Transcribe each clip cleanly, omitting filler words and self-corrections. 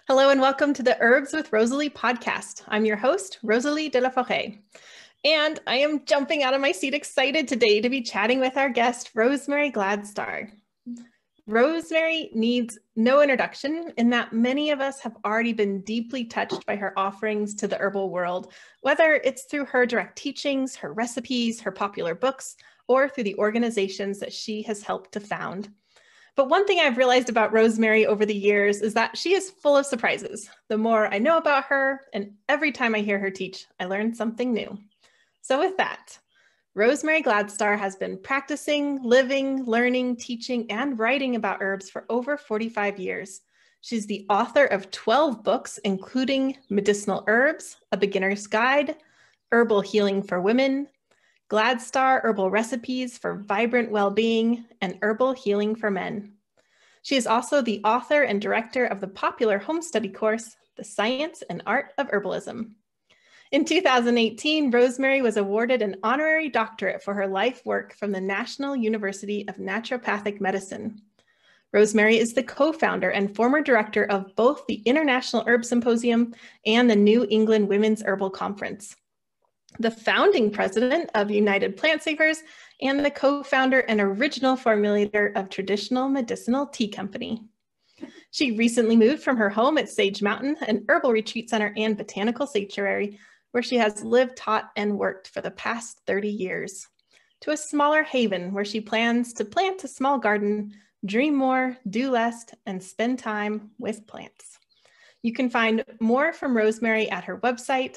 Hello and welcome to the Herbs with Rosalie podcast. I'm your host, Rosalie de la Forêt. And I am jumping out of my seat excited today to be chatting with our guest, Rosemary Gladstar. Rosemary needs no introduction in that many of us have already been deeply touched by her offerings to the herbal world, whether it's through her direct teachings, her recipes, her popular books, or through the organizations that she has helped to found. But one thing I've realized about Rosemary over the years is that she is full of surprises. The more I know about her, and every time I hear her teach, I learn something new. So with that, Rosemary Gladstar has been practicing, living, learning, teaching, and writing about herbs for over 45 years. She's the author of 12 books, including Medicinal Herbs, A Beginner's Guide, Herbal Healing for Women, Gladstar Herbal Recipes for Vibrant Well-Being, and Herbal Healing for Men. She is also the author and director of the popular home study course, The Science and Art of Herbalism. In 2018, Rosemary was awarded an honorary doctorate for her life work from the National University of Naturopathic Medicine. Rosemary is the co-founder and former director of both the International Herb Symposium and the New England Women's Herbal Conference, the founding president of United Plant Savers, and the co-founder and original formulator of Traditional Medicinal Tea Company. She recently moved from her home at Sage Mountain, an herbal retreat center and botanical sanctuary, where she has lived, taught, and worked for the past 30 years, to a smaller haven where she plans to plant a small garden, dream more, do less, and spend time with plants. You can find more from Rosemary at her website,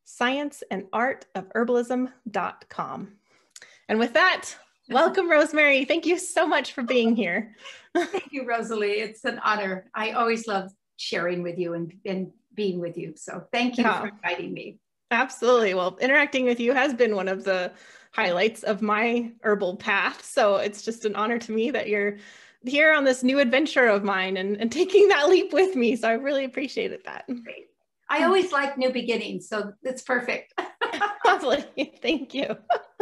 scienceandartofherbalism.com. And with that, welcome, Rosemary. Thank you so much for being here. Thank you, Rosalie. It's an honor. I always love sharing with you and being with you. So thank you for inviting me. Absolutely. Well, interacting with you has been one of the highlights of my herbal path. So it's just an honor to me that you're here on this new adventure of mine and taking that leap with me. So I really appreciated that. Great. I always like new beginnings, so it's perfect. Lovely. Thank you.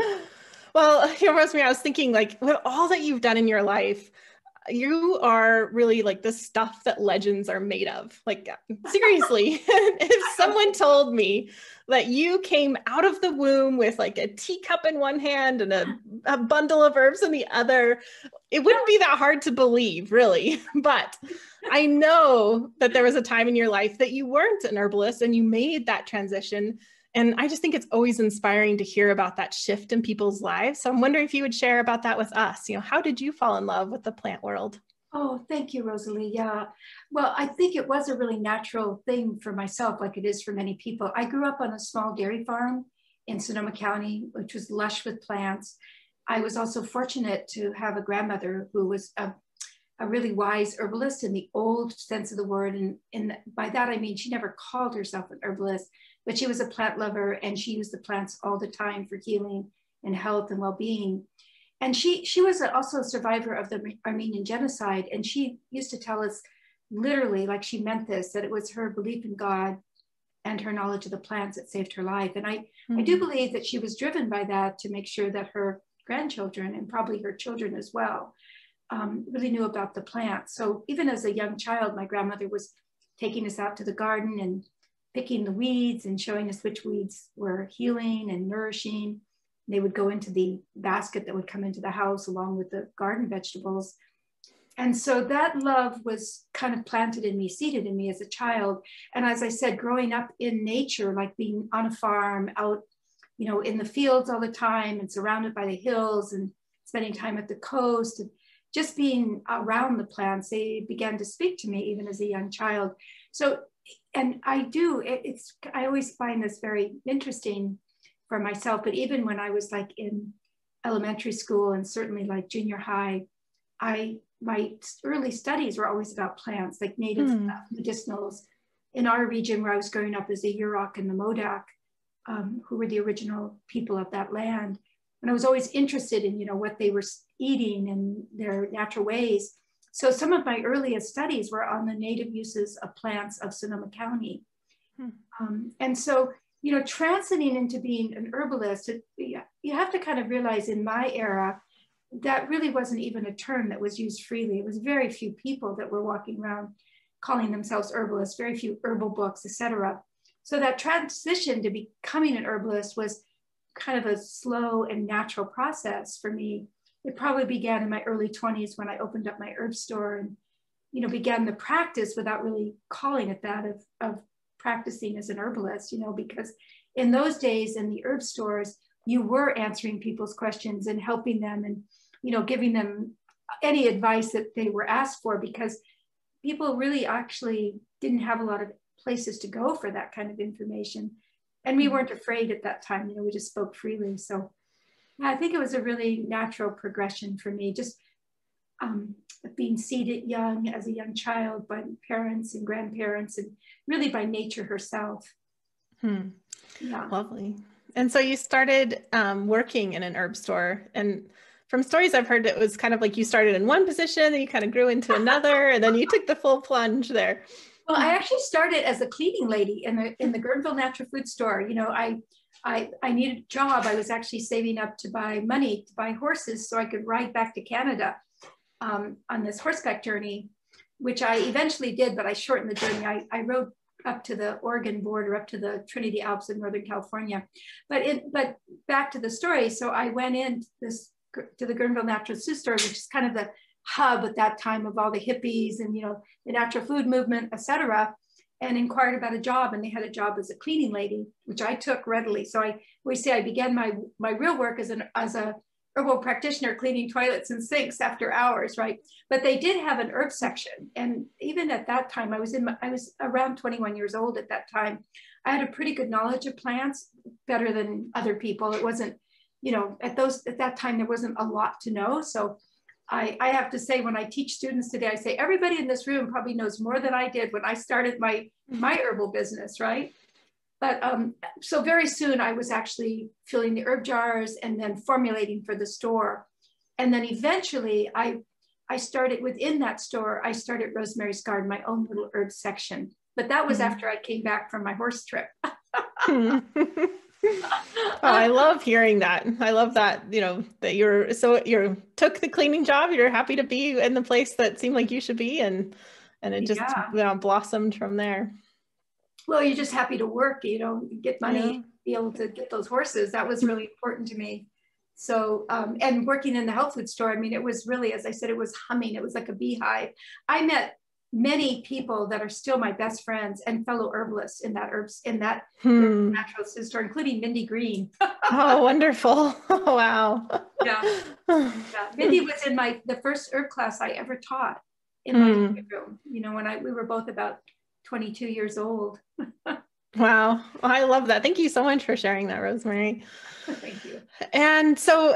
Well, Rosemary, I was thinking, like, with all that you've done in your life, you are really like the stuff that legends are made of. Like, seriously, if someone told me that you came out of the womb with like a teacup in one hand and a bundle of herbs in the other, it wouldn't be that hard to believe, really. But I know that there was a time in your life that you weren't an herbalist and you made that transition. And I just think it's always inspiring to hear about that shift in people's lives. So I'm wondering if you would share about that with us. How did you fall in love with the plant world? Oh, thank you, Rosalie. Yeah. Well, I think it was a really natural thing for myself, like it is for many people. I grew up on a small dairy farm in Sonoma County, which was lush with plants. I was also fortunate to have a grandmother who was a really wise herbalist in the old sense of the word. And by that, I mean, she never called herself an herbalist, but she was a plant lover and she used the plants all the time for healing and health and well-being. And she was also a survivor of the Armenian genocide. And she used to tell us literally, like she meant this, that it was her belief in God and her knowledge of the plants that saved her life. And I do believe that she was driven by that to make sure that her grandchildren and probably her children as well really knew about the plants. So even as a young child, my grandmother was taking us out to the garden and picking the weeds and showing us which weeds were healing and nourishing. They would go into the basket that would come into the house along with the garden vegetables. And so that love was kind of planted in me, seeded in me as a child. And as I said, growing up in nature, like being on a farm, out, in the fields all the time and surrounded by the hills and spending time at the coast and just being around the plants, they began to speak to me even as a young child. So, and I always find this very interesting for myself, but even when I was like in elementary school and certainly like junior high, my early studies were always about plants, like native medicinals. In our region where I was growing up is the Yurok and the Modoc, who were the original people of that land. And I was always interested in, what they were eating and their natural ways. So some of my earliest studies were on the native uses of plants of Sonoma County. And so, transiting into being an herbalist, you have to kind of realize in my era, that really wasn't even a term that was used freely. It was very few people that were walking around calling themselves herbalists, very few herbal books, etc. So that transition to becoming an herbalist was kind of a slow and natural process for me. It probably began in my early 20s when I opened up my herb store and, began the practice without really calling it that of practicing as an herbalist, because in those days in the herb stores, you were answering people's questions and helping them and, giving them any advice that they were asked for, because people really actually didn't have a lot of places to go for that kind of information. And we weren't afraid at that time, we just spoke freely. So yeah, I think it was a really natural progression for me, just being seeded young as a young child by parents and grandparents and really by nature herself. Yeah. Lovely. And so you started working in an herb store, and from stories I've heard, it was kind of like you started in one position and you kind of grew into another, and then you took the full plunge there. Well, I actually started as a cleaning lady in the Guerneville Natural Food Store. I needed a job. I was actually saving up to buy money to buy horses so I could ride back to Canada on this horseback journey, which I eventually did, but I shortened the journey. I rode up to the Oregon border, up to the Trinity Alps in Northern California. But back to the story. So I went in to the Guerneville Natural Food Store, which is kind of the hub at that time of all the hippies and, the natural food movement, etc., and inquired about a job. And they had a job as a cleaning lady, which I took readily. So I began my real work as a herbal practitioner, cleaning toilets and sinks after hours, right? But they did have an herb section. And even at that time, I was around 21 years old at that time. I had a pretty good knowledge of plants, better than other people. It wasn't, at that time, there wasn't a lot to know. So I have to say, when I teach students today, I say, everybody in this room probably knows more than I did when I started my herbal business, right? But so very soon I was actually filling the herb jars and then formulating for the store. And then eventually I started within that store, I started Rosemary's Garden, my own little herb section. But that was after I came back from my horse trip. Oh, I love hearing that. I love that, that you took the cleaning job. You're happy to be in the place that seemed like you should be. And it just blossomed from there. Well, you're just happy to work, get money, be able to get those horses. That was really important to me. So, and working in the health food store, it was really, as I said, it was humming. It was like a beehive. I met many people that are still my best friends and fellow herbalists in that natural food store, including Mindy Green. Oh, wonderful. Oh, wow. Yeah. Mindy was in the first herb class I ever taught in my room, when we were both about 22 years old. Wow. I love that. Thank you so much for sharing that, Rosemary. Thank you. And so,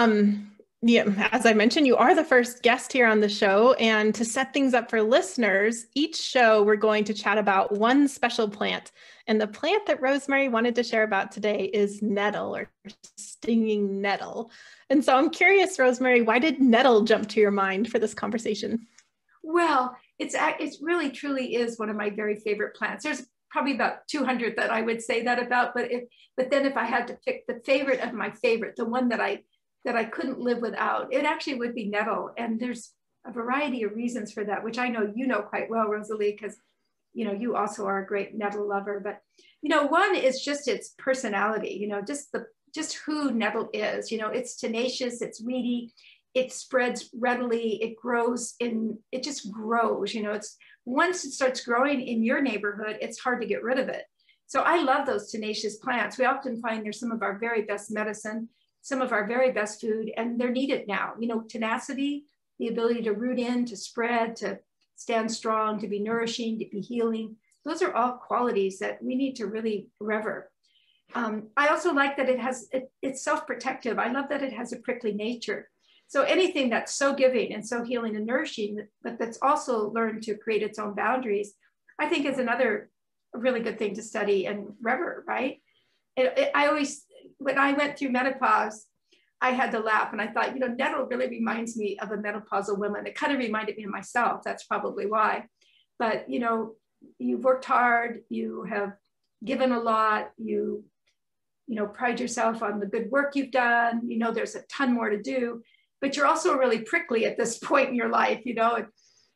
as I mentioned, you are the first guest here on the show. And to set things up for listeners, each show we're going to chat about one special plant. And the plant that Rosemary wanted to share about today is nettle, or stinging nettle. And so I'm curious, Rosemary, why did nettle jump to your mind for this conversation? Well, it really truly is one of my very favorite plants. There's probably about 200 that I would say that about, but then if I had to pick the favorite of my favorite, the one that I couldn't live without, it actually would be nettle. And there's a variety of reasons for that, which I know you know quite well, Rosalie, because you also are a great nettle lover. But one is just its personality, just who nettle is. It's tenacious, it's weedy, it spreads readily, it just grows. It's once it starts growing in your neighborhood, it's hard to get rid of it. So I love those tenacious plants. We often find they're some of our very best medicine, some of our very best food, and they're needed now. Tenacity, the ability to root in, to spread, to stand strong, to be nourishing, to be healing. Those are all qualities that we need to really rever. I also like that it's self-protective. I love that it has a prickly nature. So anything that's so giving and so healing and nourishing, but that's also learned to create its own boundaries, I think is another really good thing to study and rever, right? I always, when I went through menopause, I had to laugh and I thought, nettle really reminds me of a menopausal woman. It kind of reminded me of myself. That's probably why. But, you've worked hard, you have given a lot, you pride yourself on the good work you've done, there's a ton more to do, but you're also really prickly at this point in your life,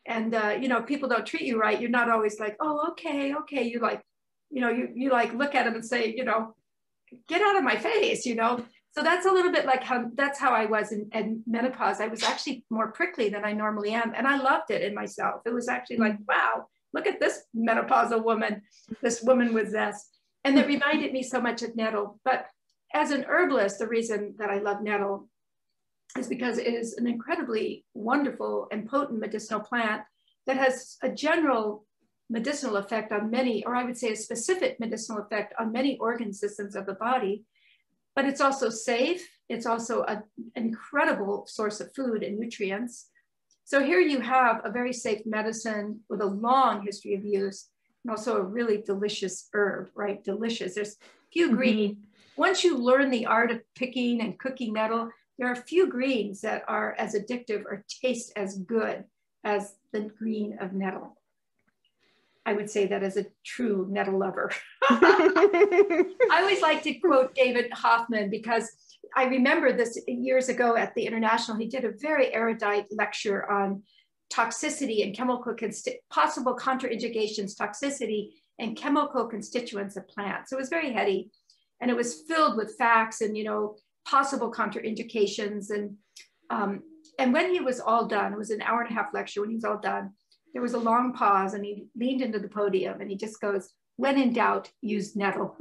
And, you know, people don't treat you right. You're not always like, oh, okay, okay. You like, you know, you like look at them and say, you know, get out of my face, you know? So that's a little bit like that's how I was in menopause. I was actually more prickly than I normally am. And I loved it in myself. It was actually like, wow, look at this menopausal woman, this woman with zest. And that reminded me so much of nettle. But as an herbalist, the reason that I love nettle is because it is an incredibly wonderful and potent medicinal plant that has a general medicinal effect on many, or I would say a specific medicinal effect on many organ systems of the body. But it's also safe. It's also an incredible source of food and nutrients. So here you have a very safe medicine with a long history of use, and also a really delicious herb, right? Delicious. There's few greens. Once you learn the art of picking and cooking nettle, there are a few greens that are as addictive or taste as good as the green of nettle. I would say that as a true nettle lover. I always like to quote David Hoffman because I remember this years ago at the International. He did a very erudite lecture on toxicity and chemical possible contraindications, toxicity and chemical constituents of plants. It was very heady, and it was filled with facts and, you know, possible contraindications. And when he was all done, it was an hour and a half lecture. When he was all done, there was a long pause, and he leaned into the podium and he just goes, when in doubt, use nettle.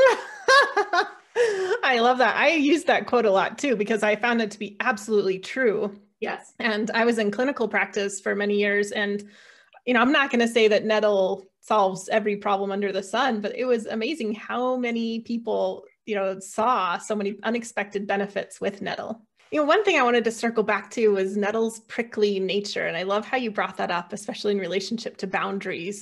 I love that. I use that quote a lot too, because I found it to be absolutely true. Yes. And I was in clinical practice for many years. And, you know, I'm not going to say that nettle solves every problem under the sun, but it was amazing how many people, you know, saw so many unexpected benefits with nettle. You know, one thing I wanted to circle back to was nettle's prickly nature. And I love how you brought that up, especially in relationship to boundaries.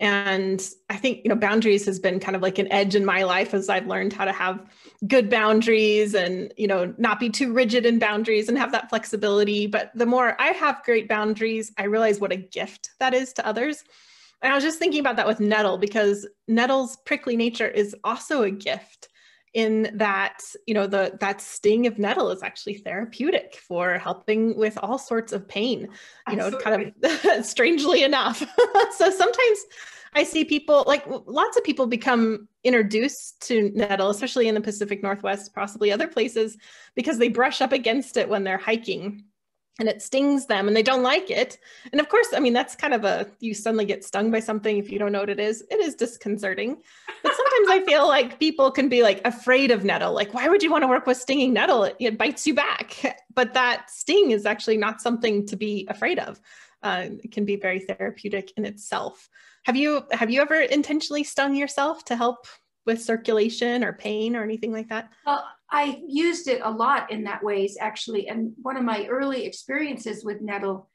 And I think, you know, boundaries has been kind of like an edge in my life as I've learned how to have good boundaries and, you know, not be too rigid in boundaries and have that flexibility. But the more I have great boundaries, I realize what a gift that is to others. And I was just thinking about that with nettle, because nettle's prickly nature is also a gift, in that, you know, that sting of nettle is actually therapeutic for helping with all sorts of pain, you know, kind of strangely enough. So sometimes I see people, like lots of people become introduced to nettle, especially in the Pacific Northwest, possibly other places, because they brush up against it when they're hiking. And it stings them and they don't like it. And of course, I mean, that's kind of you suddenly get stung by something if you don't know what it is disconcerting. But sometimes I feel like people can be like afraid of nettle. Like, why would you want to work with stinging nettle? It bites you back. But that sting is actually not something to be afraid of. It can be very therapeutic in itself. Have you ever intentionally stung yourself to help with circulation or pain or anything like that? Well, I used it a lot in that ways, actually. And one of my early experiences with nettle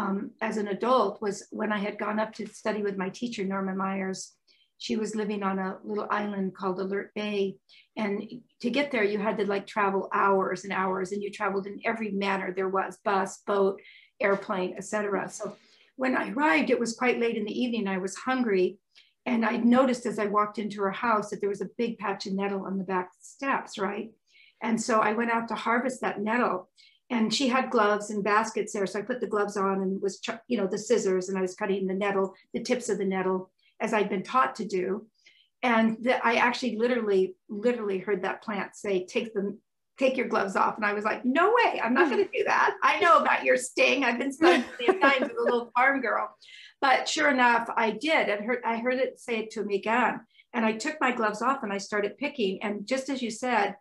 as an adult was when I had gone up to study with my teacher, Norma Myers. She was living on a little island called Alert Bay. And to get there, you had to like travel hours and hours, and you traveled in every manner there was: bus, boat, airplane, etc. So when I arrived, it was quite late in the evening. I was hungry. And I noticed as I walked into her house that there was a big patch of nettle on the back steps, right? And so I went out to harvest that nettle, and she had gloves and baskets there. So I put the gloves on and was, you know, the scissors, and I was cutting the nettle, the tips of the nettle, as I'd been taught to do. And I actually literally heard that plant say, take your gloves off. And I was like, no way, I'm not going to do that. I know about your sting. I've been stung many times as a little farm girl. But sure enough, I did. And I heard it say it to me again. And I took my gloves off and I started picking. And just as you said,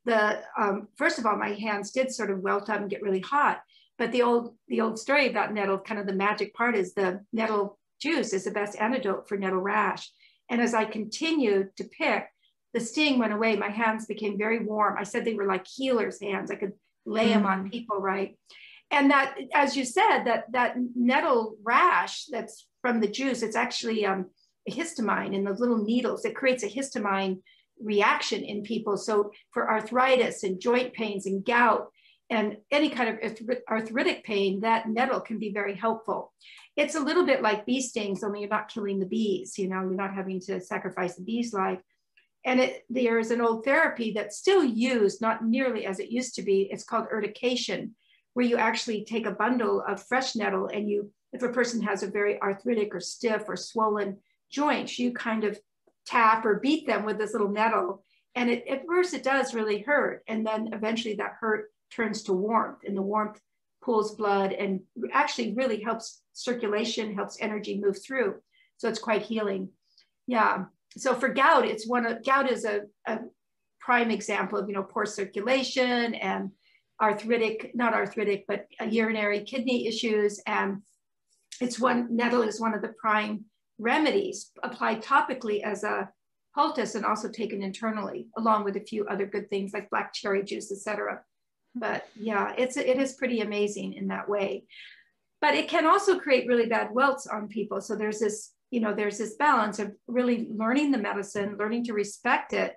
first of all, my hands did sort of welt up and get really hot. But the old story about nettle, kind of the magic part is the nettle juice is the best antidote for nettle rash. And as I continued to pick, the sting went away. My hands became very warm. I said they were like healer's hands. I could lay them on people, right? And that, as you said, that nettle rash that's from the juice, it's actually a histamine in the little needles. It creates a histamine reaction in people. So for arthritis and joint pains and gout and any kind of arthritic pain, that nettle can be very helpful. It's a little bit like bee stings, only you're not killing the bees, you know, you're not having to sacrifice the bee's life. And there's an old therapy that's still used, not nearly as it used to be. It's called urtication, where you actually take a bundle of fresh nettle and you if a person has a very arthritic or stiff or swollen joints, you kind of tap or beat them with this little nettle. And at first it does really hurt. And then eventually that hurt turns to warmth, and the warmth pulls blood and actually really helps circulation, helps energy move through. So it's quite healing. Yeah. So for gout, gout is a prime example of, poor circulation and not arthritic, but urinary kidney issues. And nettle is one of the prime remedies, applied topically as a poultice and also taken internally, along with a few other good things like black cherry juice, etc. But yeah, it is pretty amazing in that way. But it can also create really bad welts on people. So there's this balance of really learning the medicine, learning to respect it,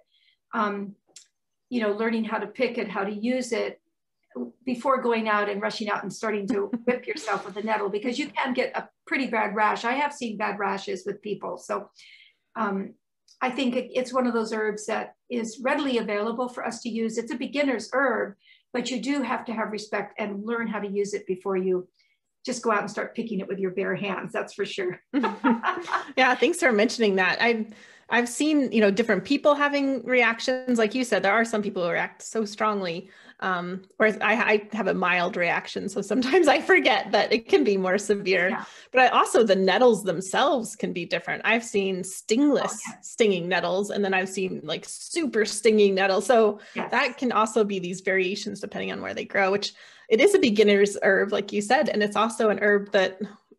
learning how to pick it, how to use it before going out and rushing out and starting to whip yourself with a nettle, because you can get a pretty bad rash. I have seen bad rashes with people. So I think it's one of those herbs that is readily available for us to use. It's a beginner's herb, but you do have to have respect and learn how to use it before you just go out and start picking it with your bare hands. That's for sure. Yeah, thanks for mentioning that. I've seen, different people having reactions. Like you said, there are some people who react so strongly, whereas I have a mild reaction. So sometimes I forget that it can be more severe. Yeah. But also the nettles themselves can be different. I've seen stingless stinging nettles, and then I've seen like super stinging nettles. So that can also be these variations depending on where they grow, which it is a beginner's herb, like you said. And it's also an herb that,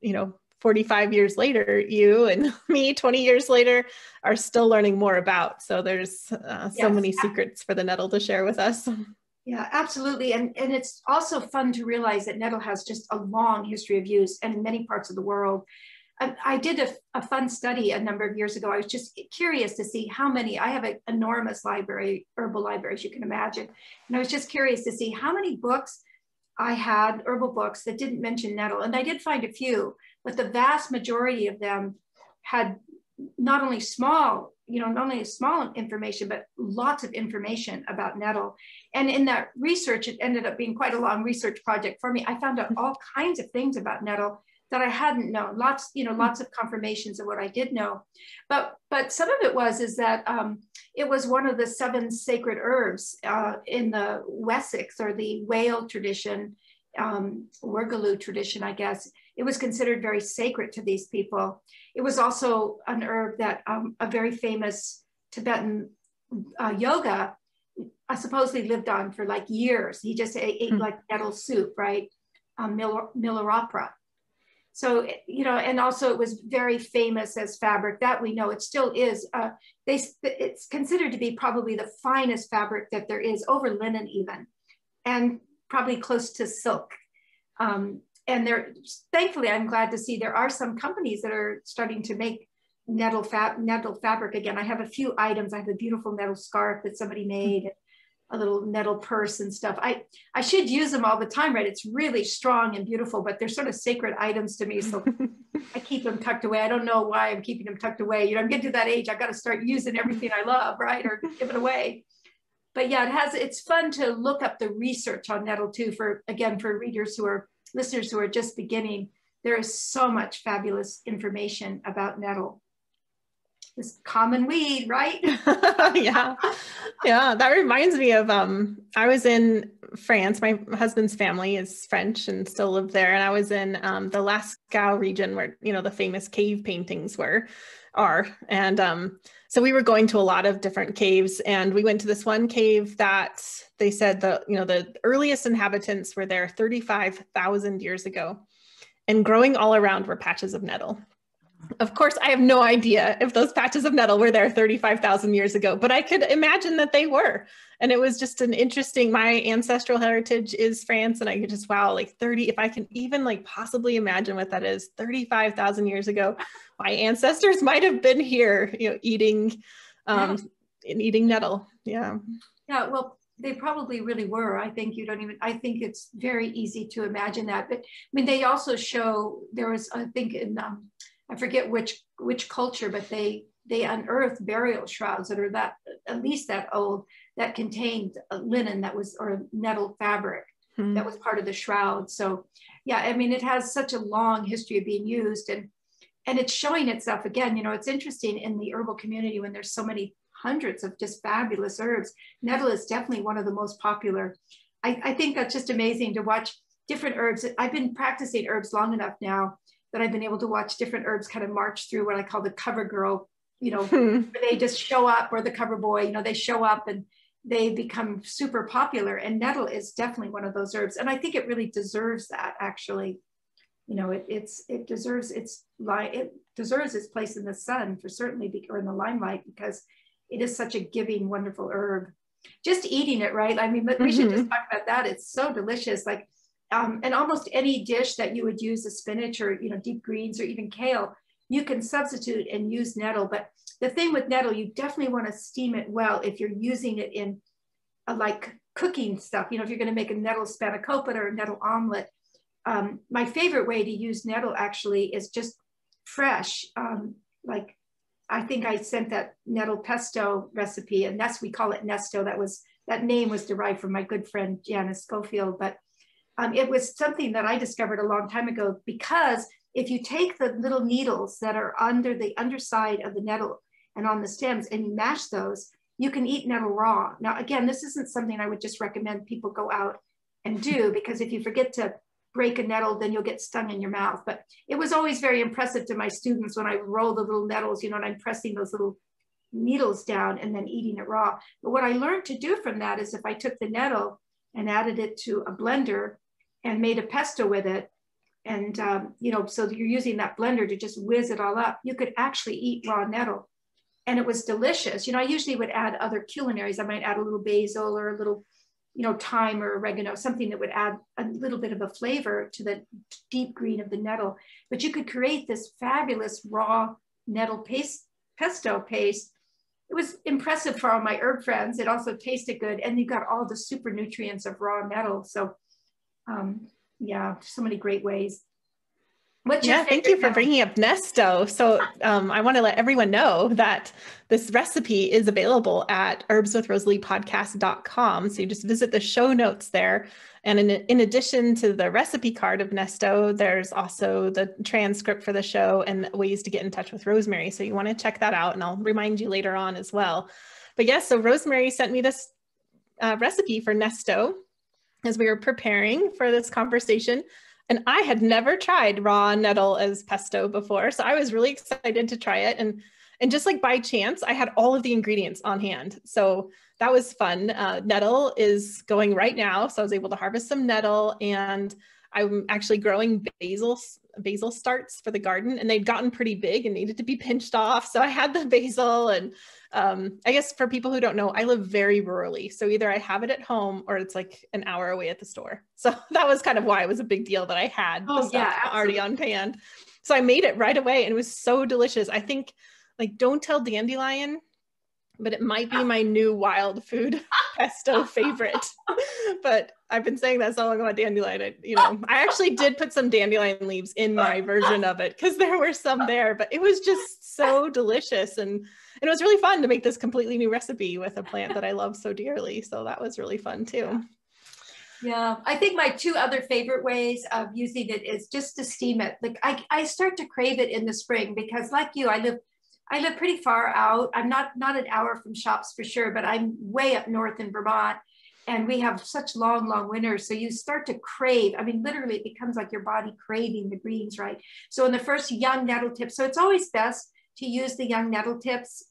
45 years later, you and me 20 years later are still learning more about. So there's so many secrets for the nettle to share with us. Yeah, absolutely. And it's also fun to realize that nettle has just a long history of use and in many parts of the world. I did a fun study a number of years ago. I was just curious to see how many, I have an enormous library, herbal library, as you can imagine. And I was just curious to see how many books I had, herbal books, that didn't mention nettle. And I did find a few, but the vast majority of them had not only small information, but lots of information about nettle. And in that research, it ended up being quite a long research project for me. I found out all kinds of things about nettle that I hadn't known, lots of confirmations of what I did know. But some of it is that it was one of the 7 sacred herbs in the Wessex or the Wale tradition, Wergaloo tradition, I guess. It was considered very sacred to these people. It was also an herb that a very famous Tibetan yoga supposedly lived on for like years. He just ate like nettle soup, right? Milarepa. So, and also it was very famous as fabric. That we know. It still is. It's considered to be probably the finest fabric that there is, over linen even, and probably close to silk. And thankfully, I'm glad to see there are some companies that are starting to make nettle fabric again. I have a few items. I have a beautiful nettle scarf that somebody made, a little nettle purse and stuff. I should use them all the time, right? It's really strong and beautiful, but they're sort of sacred items to me. So I keep them tucked away. I don't know why I'm keeping them tucked away. I'm getting to that age. I've got to start using everything I love, right? Or give it away. But yeah, it's fun to look up the research on nettle too, for listeners who are just beginning. There is so much fabulous information about nettle. This common weed, right? Yeah. That reminds me of, I was in France. My husband's family is French and still live there. And I was in the Lascaux region where, the famous cave paintings are. And so we were going to a lot of different caves, and we went to this one cave that they said the earliest inhabitants were there 35,000 years ago, and growing all around were patches of nettle. Of course, I have no idea if those patches of nettle were there 35,000 years ago, but I could imagine that they were. And it was just my ancestral heritage is France. And I could just, if I can even possibly imagine what that is, 35,000 years ago, my ancestors might've been here, eating nettle. Yeah. Yeah. Well, they probably really were. I think I think it's very easy to imagine that. But they also show, there was, I think I forget which culture, but they unearthed burial shrouds that are at least that old, that contained linen or nettle fabric. that was part of the shroud. So yeah, I mean, it has such a long history of being used, and it's showing itself again. It's interesting in the herbal community when there's so many hundreds of just fabulous herbs. Nettle is definitely one of the most popular. I think that's just amazing to watch different herbs. I've been practicing herbs long enough now that I've been able to watch different herbs kind of march through what I call the cover girl, where they just show up, or the cover boy, they show up and they become super popular. And nettle is definitely one of those herbs. And I think it really deserves that, actually. It deserves its place in the sun, for certainly, or in the limelight, because it is such a giving, wonderful herb. Just eating it, right? I mean, we should just talk about that. It's so delicious. Like, and almost any dish that you would use a spinach or, deep greens or even kale, you can substitute and use nettle. But the thing with nettle, you definitely want to steam it well if you're using it in like cooking stuff. If you're going to make a nettle spanakopita or a nettle omelet. My favorite way to use nettle actually is just fresh. Like, I think I sent that nettle pesto recipe, and we call it Nesto. That name was derived from my good friend Janice Schofield, but it was something that I discovered a long time ago, because if you take the little needles that are under the underside of the nettle and on the stems and you mash those, you can eat nettle raw. Now, again, this isn't something I would just recommend people go out and do, because if you forget to break a nettle, then you'll get stung in your mouth. But it was always very impressive to my students when I roll the little nettles, and I'm pressing those little needles down and then eating it raw. But what I learned to do from that is if I took the nettle and added it to a blender and made a pesto with it, and so you're using that blender to just whiz it all up, you could actually eat raw nettle. And it was delicious. I usually would add other culinaries. I might add a little basil or a little thyme or oregano, something that would add a little bit of a flavor to the deep green of the nettle. But you could create this fabulous raw nettle pesto paste. It was impressive for all my herb friends. It also tasted good, and you got all the super nutrients of raw nettle. So yeah, so many great ways. Thank you for bringing up Nesto. So I want to let everyone know that this recipe is available at herbswithrosaliepodcast.com. So you just visit the show notes there. And in addition to the recipe card of Nesto, there's also the transcript for the show and ways to get in touch with Rosemary. So you want to check that out, and I'll remind you later on as well. But yes, so Rosemary sent me this recipe for Nesto as we were preparing for this conversation. And I had never tried raw nettle as pesto before. So I was really excited to try it. And just like by chance, I had all of the ingredients on hand. So that was fun. Nettle is going right now. So I was able to harvest some nettle, and I'm actually growing basil starts for the garden, and they'd gotten pretty big and needed to be pinched off. So I had the basil, and I guess for people who don't know, I live very rurally. So either I have it at home or it's like an hour away at the store. So that was kind of why it was a big deal that I had the stuff already on hand. So I made it right away, and it was so delicious. I think, like, don't tell Dandelion, but it might be my new wild food pesto favorite. But I've been saying that so long about dandelion. I actually did put some dandelion leaves in my version of it because there were some there, but it was just so delicious. And it was really fun to make this completely new recipe with a plant that I love so dearly. So that was really fun too. Yeah, I think my two other favorite ways of using it is just to steam it. Like I start to crave it in the spring because, like you, I live pretty far out. I'm not an hour from shops for sure, but I'm way up north in Vermont, and we have such long winters. So you start to crave. I mean, literally, it becomes like your body craving the greens, right? So in the first young nettle tips, so it's always best to use the young nettle tips.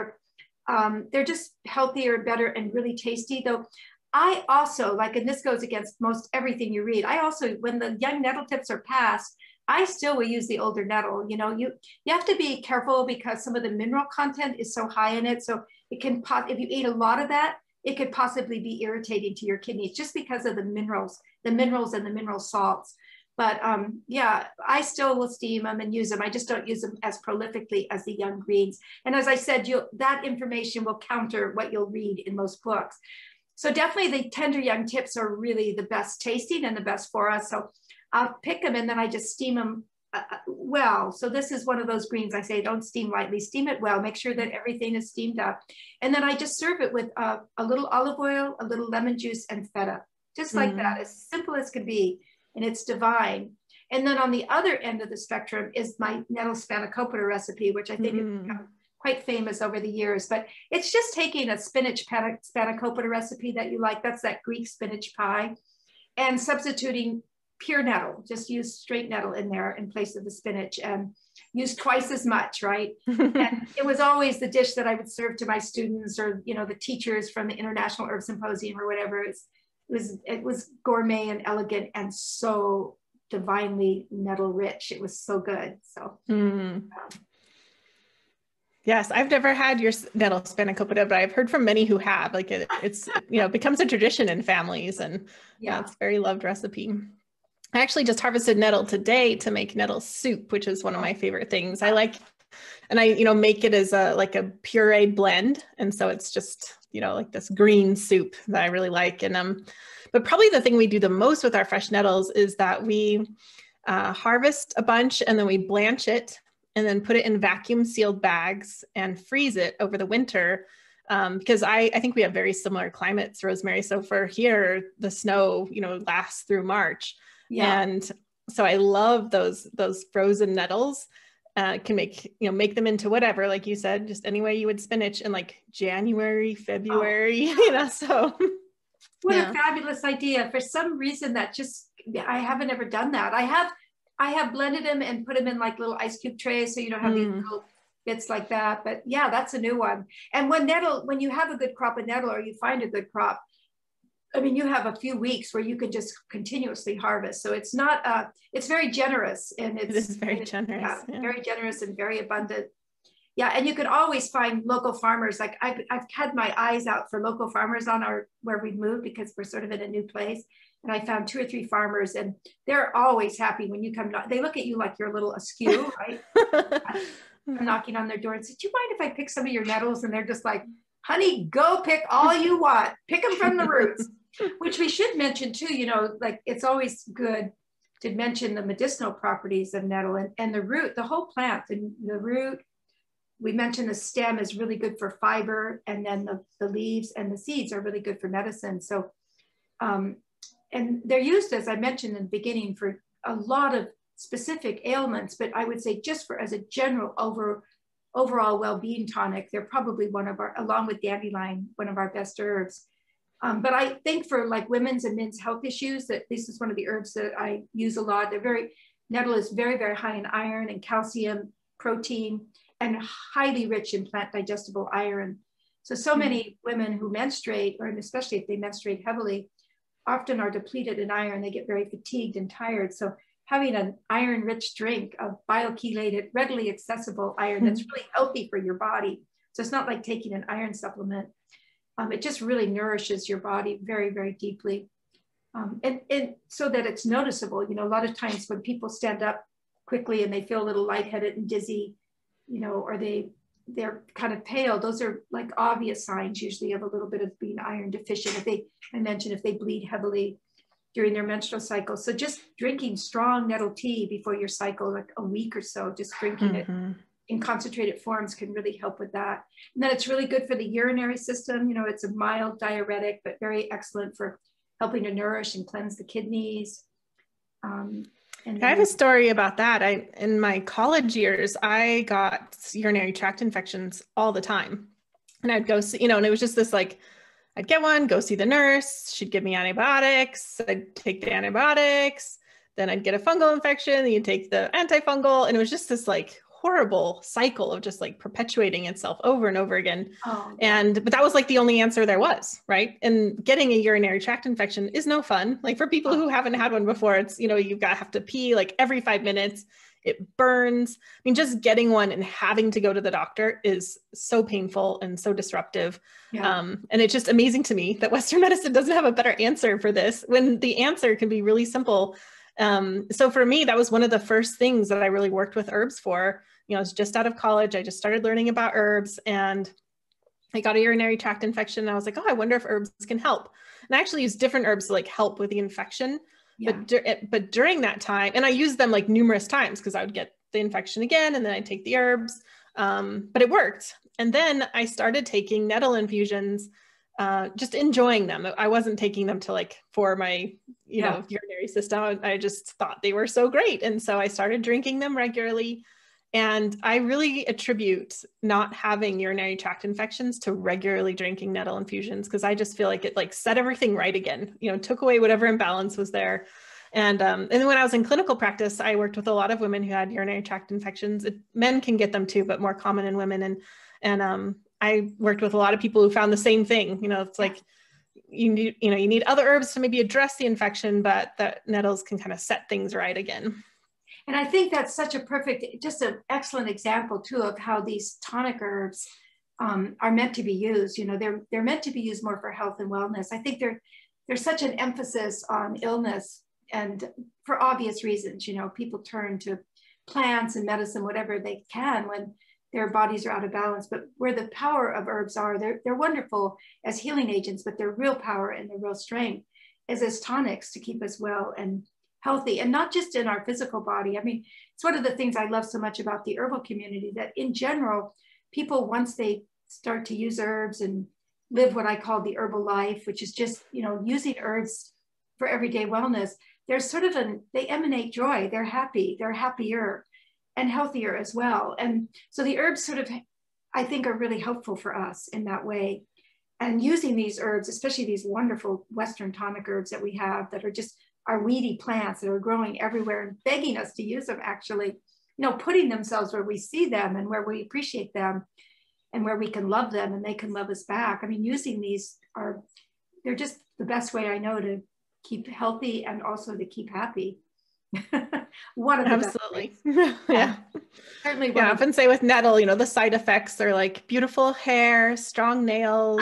They're just healthier, better, and really tasty. Though I also like, and this goes against most everything you read, I also, when the young nettle tips are passed, I still will use the older nettle. You have to be careful because some of the mineral content is so high in it. So it can, if you eat a lot of that, it could possibly be irritating to your kidneys just because of the minerals and the mineral salts. But yeah, I still will steam them and use them. I just don't use them as prolifically as the young greens. And as I said, that information will counter what you'll read in most books. So definitely the tender young tips are really the best tasting and the best for us. So I'll pick them and then I just steam them well. So this is one of those greens I say, don't steam lightly, steam it well, make sure that everything is steamed up. And then I just serve it with a little olive oil, a little lemon juice, and feta. just like that, as simple as could be, and it's divine. And then on the other end of the spectrum is my nettle spanakopita recipe, which I think has become quite famous over the years. But it's just taking a spinach spanakopita recipe that you like, that's that Greek spinach pie, and substituting pure nettle, just use straight nettle in there in place of the spinach, and use twice as much, right? And it was always the dish that I would serve to my students, or, you know, the teachers from the International Herb Symposium or whatever. It was gourmet and elegant and so divinely nettle rich. It was so good. So yes, I've never had your nettle spanakopita, but I've heard from many who have. Like it's you know, it becomes a tradition in families, and it's a very loved recipe. I actually just harvested nettle today to make nettle soup, which is one of my favorite things. I like, and I, you know, make it as a pureed blend. And so it's just, you know, like this green soup that I really like. And, but probably the thing we do the most with our fresh nettles is that we harvest a bunch and then we blanch it and then put it in vacuum sealed bags and freeze it over the winter. Because I think we have very similar climates, Rosemary. So for here, the snow, you know, lasts through March. Yeah. And so I love those frozen nettles. Can make them into whatever, like you said, just any way you would spinach in like January, February, you know, so. What a fabulous idea. For some reason that just, I haven't ever done that. I have blended them and put them in like little ice cube trays, so you don't have these little bits like that. But yeah, that's a new one. And when you have a good crop of nettle, or you find a good crop, I mean, you have a few weeks where you can just continuously harvest. So it's not, it's very generous, and it is very generous. Yeah. Very generous and very abundant. Yeah. And you can always find local farmers. Like I've had my eyes out for local farmers where we've moved, because we're sort of in a new place. And I found 2 or 3 farmers, and they're always happy when you come. They look at you like you're a little askew, right? I'm knocking on their door and say, "Do you mind if I pick some of your nettles?" And they're just like, "Honey, go pick all you want. Pick them from the roots." Which we should mention too, you know, like it's always good to mention the medicinal properties of nettle, and the root, the whole plant, and the root. We mentioned the stem is really good for fiber, and then the leaves and the seeds are really good for medicine. So, and they're used, as I mentioned in the beginning, for a lot of specific ailments, but I would say just as a general overall well-being tonic, they're probably along with dandelion, one of our best herbs. But I think for like women's and men's health issues, that this is one of the herbs that I use a lot. Nettle is very, very high in iron and calcium, protein, and highly rich in plant digestible iron. So many women who menstruate, or especially if they menstruate heavily, often are depleted in iron. They get very fatigued and tired. So having an iron-rich drink of biochelated, readily accessible iron that's really healthy for your body. So it's not like taking an iron supplement. It just really nourishes your body very, very deeply. And so that it's noticeable. You know, a lot of times when people stand up quickly and they feel a little lightheaded and dizzy, you know, or they're kind of pale, those are like obvious signs usually of a little bit of being iron deficient. If they bleed heavily during their menstrual cycle. So just drinking strong nettle tea before your cycle, like a week or so, just drinking it in concentrated forms can really help with that. And then it's really good for the urinary system. You know, it's a mild diuretic, but very excellent for helping to nourish and cleanse the kidneys. And I have a story about that. In my college years, I got urinary tract infections all the time. And I'd go see, you know, and it was just this like, I'd get one, go see the nurse, she'd give me antibiotics, I'd take the antibiotics, then I'd get a fungal infection, then you'd take the antifungal. And it was just this like horrible cycle of just like perpetuating itself over and over again. But that was like the only answer there was, right? And getting a urinary tract infection is no fun. Like for people who haven't had one before, it's, you know, have to pee like every 5 minutes. It burns. I mean, just getting one and having to go to the doctor is so painful and so disruptive. And it's just amazing to me that Western medicine doesn't have a better answer for this, when the answer can be really simple. So for me, that was one of the first things that I really worked with herbs for. You know, I was just out of college. I just started learning about herbs, and I got a urinary tract infection. And I was like, oh, I wonder if herbs can help. And I actually used different herbs to like help with the infection. But during that time, and I used them like numerous times because I would get the infection again, and then I'd take the herbs, but it worked. And then I started taking nettle infusions just enjoying them. I wasn't taking them to like for my, urinary system. I just thought they were so great. And so I started drinking them regularly. And I really attribute not having urinary tract infections to regularly drinking nettle infusions, because I just feel like it like set everything right again, took away whatever imbalance was there. And then when I was in clinical practice, I worked with a lot of women who had urinary tract infections. Men can get them too, but more common in women. And I worked with a lot of people who found the same thing. It's like you need other herbs to maybe address the infection, but that nettles can kind of set things right again. And I think that's such a just an excellent example too of how these tonic herbs are meant to be used. They're meant to be used more for health and wellness. I think there's such an emphasis on illness, and for obvious reasons. People turn to plants and medicine, whatever they can, when their bodies are out of balance. But where the power of herbs are, they're wonderful as healing agents, but their real power and their real strength is as tonics to keep us well and healthy, and not just in our physical body. I mean, it's one of the things I love so much about the herbal community, that in general, people, once they start to use herbs and live what I call the herbal life, which is just, using herbs for everyday wellness, there's sort of they emanate joy. They're happy, they're happier and healthier as well. And so the herbs sort of, I think, are really helpful for us in that way. And using these herbs, especially these wonderful Western tonic herbs that we have that are just our weedy plants that are growing everywhere and begging us to use them, actually, putting themselves where we see them and where we appreciate them and where we can love them and they can love us back. I mean, using these they're just the best way I know to keep healthy and also to keep happy. One of the Absolutely. Yeah. Certainly. Yeah, I often say with nettle, the side effects are like beautiful hair, strong nails,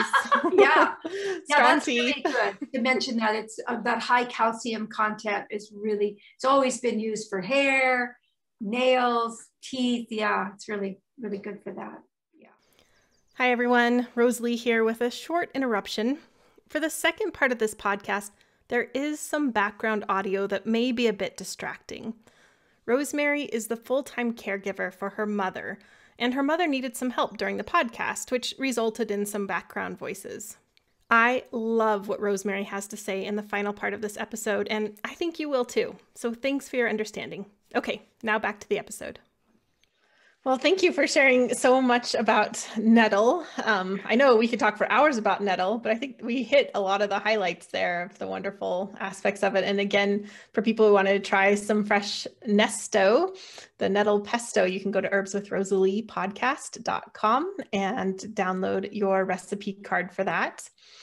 strong teeth. Really good to mention that it's that high calcium content is really, it's always been used for hair, nails, teeth. Yeah, it's really, really good for that. Yeah. Hi, everyone. Rosalie here with a short interruption. For the second part of this podcast, there is some background audio that may be a bit distracting. Rosemary is the full-time caregiver for her mother, and her mother needed some help during the podcast, which resulted in some background voices. I love what Rosemary has to say in the final part of this episode, and I think you will too. So thanks for your understanding. Okay, now back to the episode. Well, thank you for sharing so much about nettle. I know we could talk for hours about nettle, but I think we hit a lot of the highlights there of the wonderful aspects of it. And again, for people who want to try some fresh nesto, the nettle pesto, you can go to herbswithrosaliepodcast.com and download your recipe card for that.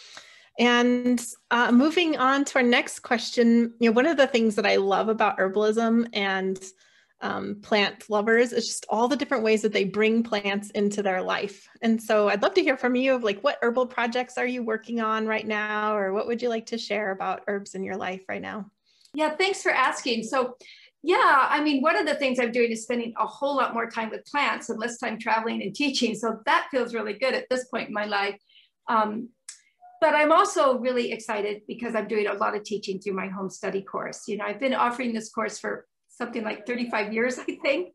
And moving on to our next question, one of the things that I love about herbalism and plant lovers is just all the different ways that they bring plants into their life. And so I'd love to hear from you of like, what herbal projects are you working on right now? Or what would you like to share about herbs in your life right now? Yeah, thanks for asking. So yeah, I mean, one of the things I'm doing is spending a whole lot more time with plants and less time traveling and teaching. So that feels really good at this point in my life. But I'm also really excited because I'm doing a lot of teaching through my home study course. I've been offering this course for something like 35 years, I think.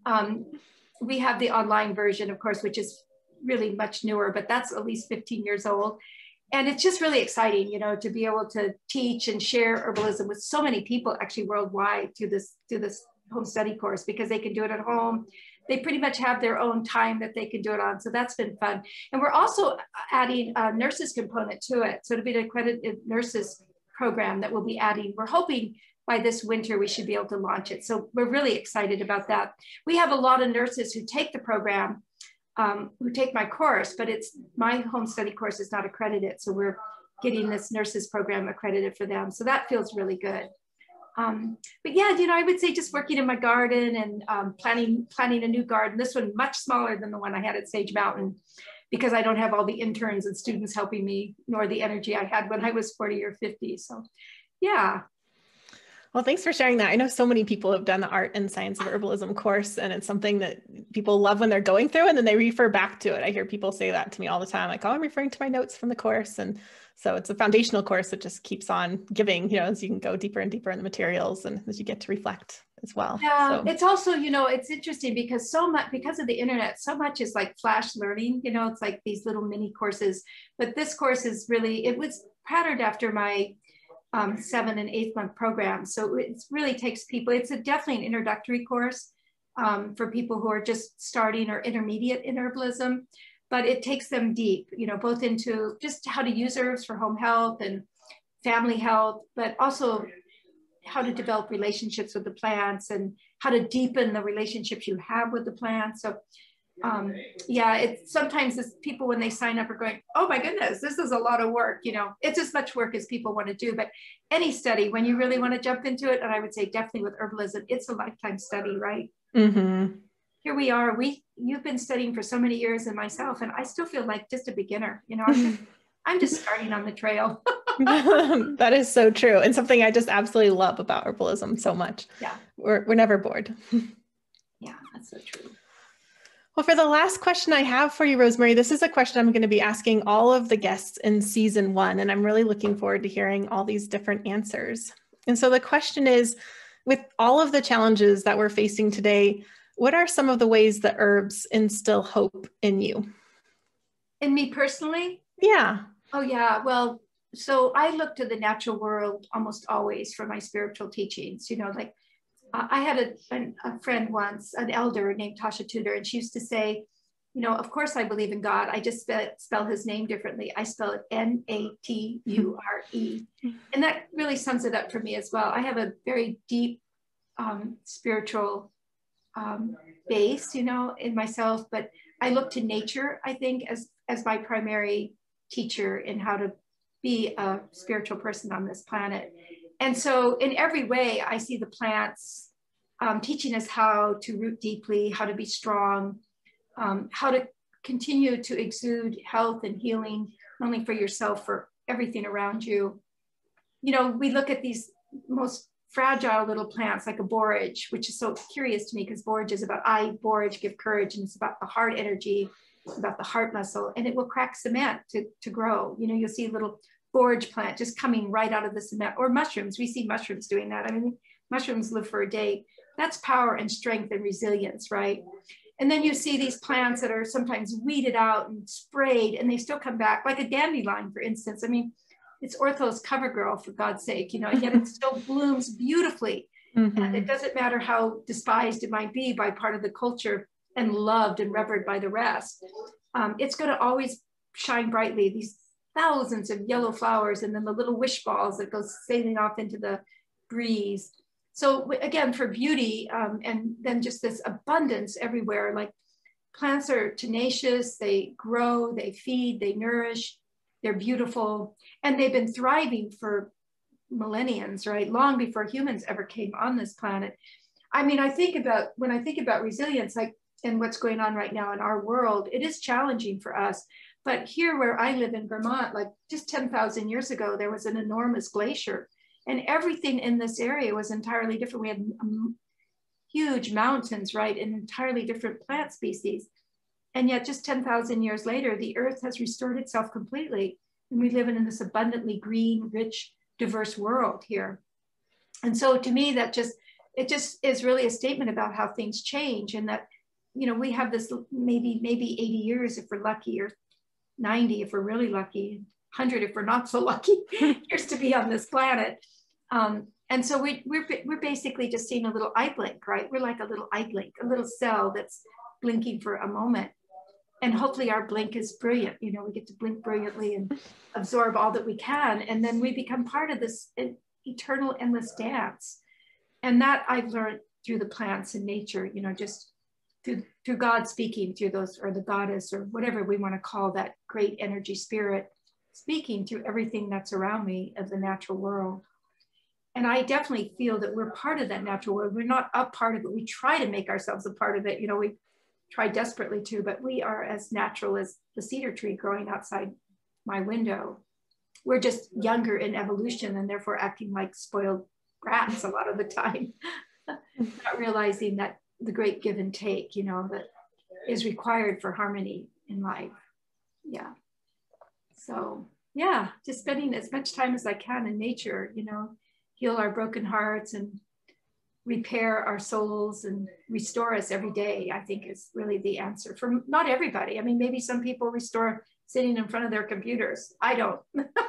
We have the online version, of course, which is really much newer, but that's at least 15 years old. And it's just really exciting, to be able to teach and share herbalism with so many people actually worldwide through this home study course, because they can do it at home. They pretty much have their own time that they can do it on. So that's been fun. And we're also adding a nurses component to it. So it'll be an accredited nurses program that we'll be adding. We're hoping by this winter, we should be able to launch it. So we're really excited about that. We have a lot of nurses who take the program, who take my course, but my home study course is not accredited. So we're getting this nurses program accredited for them. So that feels really good. But yeah, I would say just working in my garden and planning a new garden. This one much smaller than the one I had at Sage Mountain, because I don't have all the interns and students helping me, nor the energy I had when I was 40 or 50. So yeah. Well, thanks for sharing that. I know so many people have done the Art and Science of Herbalism course, and it's something that people love when they're going through, and then they refer back to it. I hear people say that to me all the time, like, oh, I'm referring to my notes from the course. And so it's a foundational course that just keeps on giving, as you can go deeper and deeper in the materials and as you get to reflect. as well. Yeah, So it's also, it's interesting because because of the internet, so much is like flash learning, it's like these little mini courses. But this course is really, it was patterned after my 7 and 8 month program. So it really takes people, it's definitely an introductory course for people who are just starting or intermediate in herbalism, but it takes them deep, both into just how to use herbs for home health and family health, but also how to develop relationships with the plants and how to deepen the relationships you have with the plants. So yeah, it's sometimes people when they sign up are going, oh my goodness, this is a lot of work. It's as much work as people want to do, but any study, when you really want to jump into it, and I would say definitely with herbalism, it's a lifetime study, right? mm-hmm. Here we are, you've been studying for so many years, and myself, and I still feel like just a beginner, I'm just starting on the trail. That is so true. And something I just absolutely love about herbalism so much. Yeah. We're never bored. Yeah, that's so true. Well, for the last question I have for you, Rosemary, this is a question I'm going to be asking all of the guests in season 1, and I'm really looking forward to hearing all these different answers. And so the question is, with all of the challenges that we're facing today, what are some of the ways that herbs instill hope in you? In me personally? Yeah. Oh, yeah. Well, so I look to the natural world almost always for my spiritual teachings. Like I had a friend once, an elder named Tasha Tudor, and she used to say, of course I believe in God. I just spell his name differently. I spell it Nature. And that really sums it up for me as well. I have a very deep spiritual base, in myself, but I look to nature, I think, as my primary teacher in how to be a spiritual person on this planet. And so in every way, I see the plants teaching us how to root deeply, how to be strong, how to continue to exude health and healing, not only for yourself, for everything around you. We look at these most fragile little plants like a borage, which is so curious to me because borage is about borage, give courage, and it's about the heart energy, about the heart muscle, and it will crack cement to grow. You'll see a little borage plant just coming right out of the cement, or mushrooms. We see mushrooms doing that. I mean, mushrooms live for a day. That's power and strength and resilience, right? And then you see these plants that are sometimes weeded out and sprayed, and they still come back, like a dandelion, for instance. I mean, it's Ortho's cover girl, for God's sake, and yet it still blooms beautifully. Mm-hmm. And it doesn't matter how despised it might be by part of the culture and loved and revered by the rest. It's going to always shine brightly, these thousands of yellow flowers, and then the little wish balls that go sailing off into the breeze. So again, for beauty, and then just this abundance everywhere, like plants are tenacious, they grow, they feed, they nourish, they're beautiful, and they've been thriving for millenniums, right? Long before humans ever came on this planet. I mean, when I think about resilience, like, and what's going on right now in our world, it is challenging for us. But here where I live in Vermont, like just 10,000 years ago, there was an enormous glacier, and everything in this area was entirely different. We had huge mountains, right? And entirely different plant species. And yet just 10,000 years later, the earth has restored itself completely. And we live in this abundantly green, rich, diverse world here. And so to me, it just is really a statement about how things change, and that, we have this maybe 80 years if we're lucky, or 90 if we're really lucky, 100 if we're not so lucky, years to be on this planet. And so we're basically just seeing a little eye blink, right? We're like a little eye blink, a little cell that's blinking for a moment. And hopefully our blink is brilliant. We get to blink brilliantly and absorb all that we can. And then we become part of this eternal, endless dance. And that I've learned through the plants and nature, just through God speaking through those, or the goddess, or whatever we want to call that great energy spirit, speaking through everything that's around me of the natural world. And I definitely feel that we're part of that natural world. We're not a part of it. We try to make ourselves a part of it. We try desperately to, but we are as natural as the cedar tree growing outside my window. We're just younger in evolution, and therefore acting like spoiled brats a lot of the time, not realizing that the great give and take, that is required for harmony in life. Yeah. So yeah, just spending as much time as I can in nature, heal our broken hearts and repair our souls and restore us every day, I think is really the answer for not everybody. I mean, maybe some people restore sitting in front of their computers. I don't.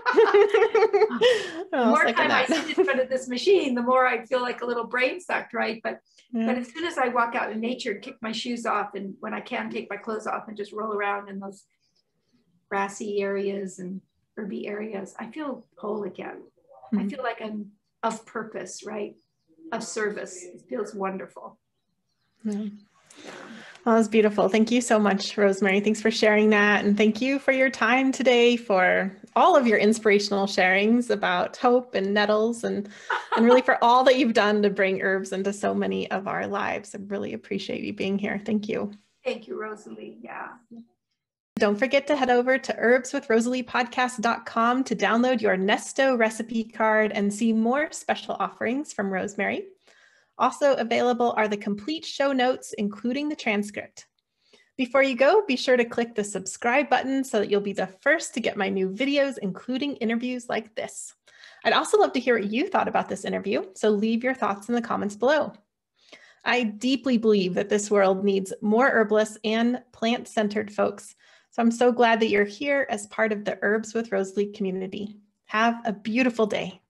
The more time I sit in front of this machine, the more I feel like a little brain sucked, right? But as soon as I walk out in nature, kick my shoes off, and when I can take my clothes off and just roll around in those grassy areas and herby areas, I feel whole again. I feel like I'm of purpose, right? Of service. It feels wonderful. Yeah. Well, that was beautiful. Thank you so much, Rosemary. Thanks for sharing that. And thank you for your time today, for all of your inspirational sharings about hope and nettles, and really for all that you've done to bring herbs into so many of our lives. I really appreciate you being here. Thank you. Thank you, Rosalie. Yeah. Don't forget to head over to herbswithrosaliepodcast.com to download your Nesto recipe card and see more special offerings from Rosemary. Also available are the complete show notes, including the transcript. Before you go, be sure to click the subscribe button so that you'll be the first to get my new videos, including interviews like this. I'd also love to hear what you thought about this interview, so leave your thoughts in the comments below. I deeply believe that this world needs more herbalists and plant-centered folks. So I'm so glad that you're here as part of the Herbs with Rosalie community. Have a beautiful day.